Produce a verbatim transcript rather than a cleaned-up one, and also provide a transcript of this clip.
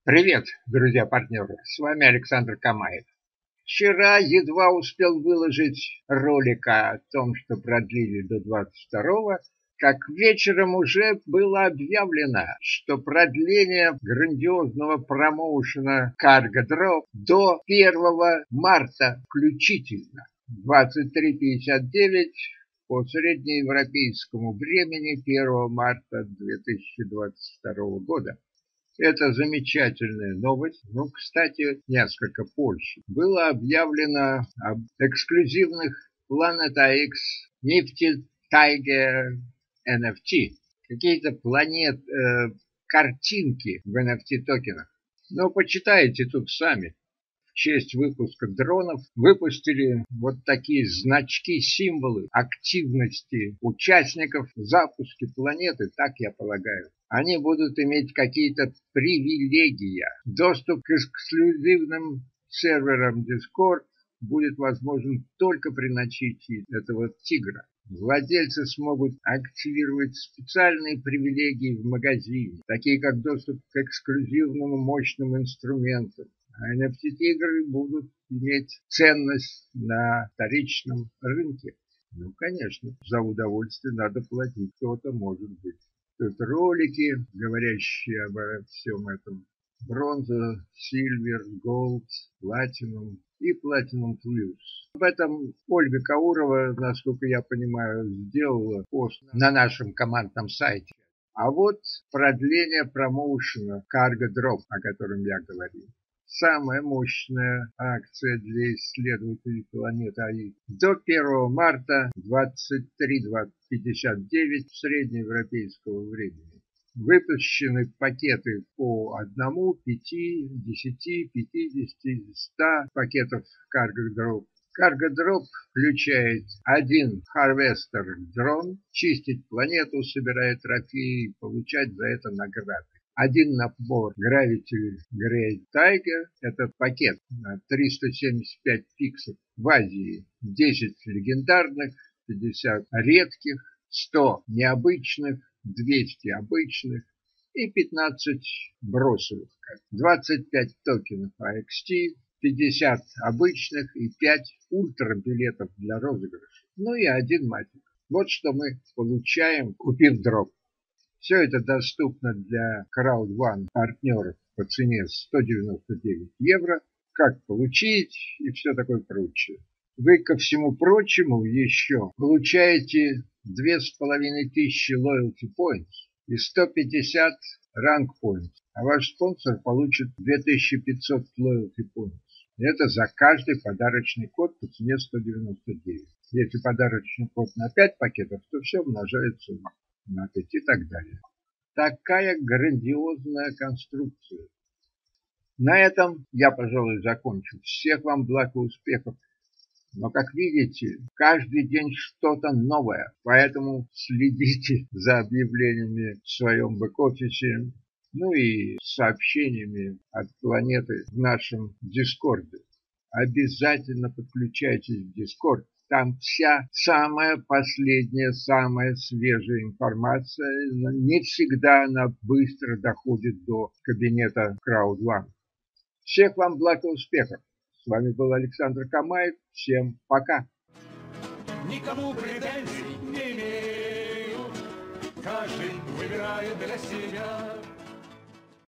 Привет, друзья-партнеры! С вами Александр Камаев. Вчера едва успел выложить ролик о том, что продлили до двадцать второго, как вечером уже было объявлено, что продление грандиозного промоушена Cargo Drop до первого марта включительно. двадцать три пятьдесят девять по среднеевропейскому времени первого марта две тысячи двадцать второго года. Это замечательная новость. Ну, кстати, несколько позже было объявлено об эксклюзивных Planeta X Nifty Tiger эн эф ти. Какие-то планет, э, картинки в эн эф ти токенах. Но почитайте тут сами. В честь выпуска дронов выпустили вот такие значки, символы активности участников в запуске планеты, так я полагаю. Они будут иметь какие-то привилегии. Доступ к эксклюзивным серверам Discord будет возможен только при наличии этого тигра. Владельцы смогут активировать специальные привилегии в магазине, такие как доступ к эксклюзивным мощным инструментам. А эн эф ти-тигры будут иметь ценность на вторичном рынке. Ну, конечно, за удовольствие надо платить, кто-то может быть. Тут ролики, говорящие обо всем этом. Бронза, сильвер, голд, платинум и платинум плюс. Об этом Ольга Каурова, насколько я понимаю, сделала пост на нашем командном сайте. А вот продление промоушена Cargo Drop, о котором я говорил. Самая мощная акция для исследователей планеты АИ. До первого марта двадцать три пятьдесят девять среднеевропейского времени. Выпущены пакеты по одному, пяти, десяти, пятидесяти, ста пакетов Cargo Drop. Cargo Drop включает один Harvester дрон, чистить планету, собирая трофеи, получать за это награды. Один набор Gravity Great Tiger, этот пакет на триста семьдесят пять пиксов в Азии, десять легендарных, пятьдесят редких, сто необычных, двести обычных и пятнадцать бросовых, двадцать пять токенов а икс ти, пятьдесят обычных и пять ультра-билетов для розыгрыша, ну и один матик. Вот что мы получаем, купив дроп. Все это доступно для краудван партнеров по цене сто девяносто девять евро. Как получить и все такое прочее. Вы, ко всему прочему, еще получаете две с половиной тысячи loyalty points и сто пятьдесят rank points. А ваш спонсор получит две тысячи пятьсот loyalty points. Это за каждый подарочный код по цене сто девяносто девять. Если подарочный код на пять пакетов, то все умножается на пять и так далее. Такая грандиозная конструкция. На этом я, пожалуй, закончу. Всех вам благ и успехов. Но, как видите, каждый день что-то новое. Поэтому следите за объявлениями в своем бэк-офисе, ну и сообщениями от планеты в нашем Дискорде. Обязательно подключайтесь в Дискорд. Там вся самая последняя, самая свежая информация. Но не всегда она быстро доходит до кабинета краудван. Всех вам благ и успехов. С вами был Александр Камаев. Всем пока. Никому претензий не имею. Каждый выбирает для себя.